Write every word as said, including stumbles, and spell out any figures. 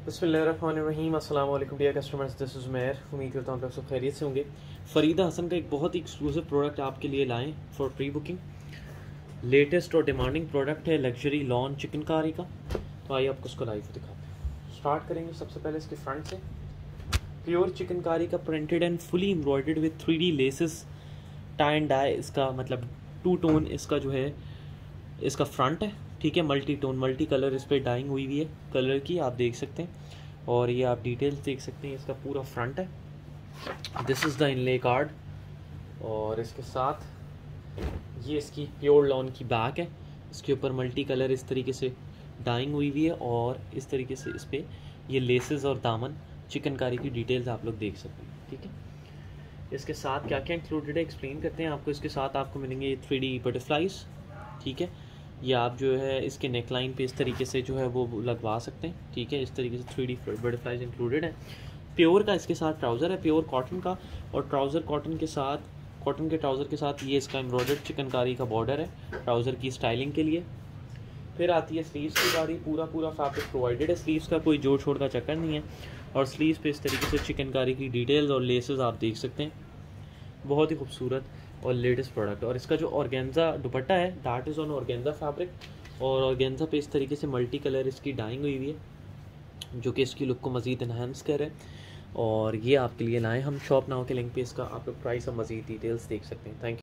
बिस्मिल्लाहिर्रहमानिर्रहीम अस्सलाम वालेकुम dear customers, this is Umair. उम्मीद करता हूँ आप लोग सब खैरियत से होंगे। फ़रीदा हसन का एक बहुत ही एक्सक्लूसिव प्रोडक्ट आपके लिए लाएँ फॉर प्री बुकिंग। लेटेस्ट और डिमांडिंग प्रोडक्ट है लग्जरी लॉन चिकनकारी का। तो आइए आपको उसको लाइव दिखाते हैं। स्टार्ट करेंगे सबसे पहले इसके फ्रंट से। प्योर चिकनकारी का printed and fully embroidered with three D laces tie and dye, इसका मतलब टू टोन इसका जो है इसका फ्रंट है। ठीक है, मल्टी टोन मल्टी कलर इस पर डाइंग हुई हुई है कलर की, आप देख सकते हैं। और ये आप डिटेल्स देख सकते हैं, इसका पूरा फ्रंट है। This is the inlay card. और इसके साथ ये इसकी प्योर लॉन की बैक है। इसके ऊपर मल्टी कलर इस तरीके से डाइंग हुई हुई है और इस तरीके से इस पर ये लेसेस और दामन चिकनकारी की डिटेल्स आप लोग देख सकते हैं। ठीक है, इसके साथ क्या क्या इंक्लूडेड है एक्सप्लेन करते हैं आपको। इसके साथ आपको मिलेंगे ये थ्री डी बटरफ्लाइज। ठीक है, ये आप जो है इसके नेकलाइन पे इस तरीके से जो है वो लगवा सकते हैं। ठीक है, इस तरीके से थ्री डी बटरफ्लाइज इंक्लूडेड है। प्योर का इसके साथ ट्राउज़र है, प्योर कॉटन का। और ट्राउज़र कॉटन के साथ कॉटन के ट्राउज़र के साथ ये इसका एम्ब्रॉयडर्ड चिकनकारी का बॉर्डर है ट्राउज़र की स्टाइलिंग के लिए। फिर आती है स्लीव्स की बारी। पूरा पूरा फैब्रिक प्रोवाइडेड है स्लीव्स का, कोई जोड़ छोड़ का चक्कर नहीं है। और स्लीव्स पे इस तरीके से चिकनकारी की डिटेल्स और लेसेस आप देख सकते हैं। बहुत ही खूबसूरत और लेटेस्ट प्रोडक्ट। और इसका जो ऑर्गेन्जा दुपट्टा है that is on organza fabric. और ऑर्गेन्जा पे इस तरीके से मल्टी कलर इसकी डाइंग हुई हुई है जो कि इसकी लुक को मज़ीद इन्हांस करे। और ये आपके लिए लाएँ हम। शॉप नाउ के लिंक पे इसका आप लोग प्राइस और मज़ीद डिटेल्स देख सकते हैं। Thank you.